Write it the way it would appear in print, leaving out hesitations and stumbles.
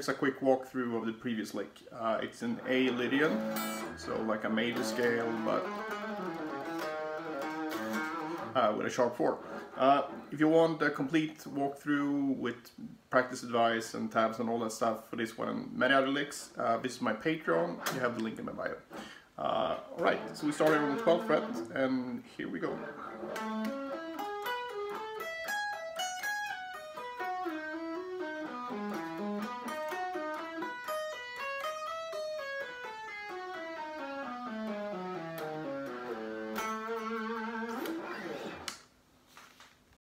here's a quick walkthrough of the previous lick. It's an A Lydian, so like a major scale, but with a sharp 4. If you want a complete walkthrough with practice advice and tabs and all that stuff for this one and many other licks, visit my Patreon. You have the link in my bio. Alright, so we started on the 12th fret, and here we go.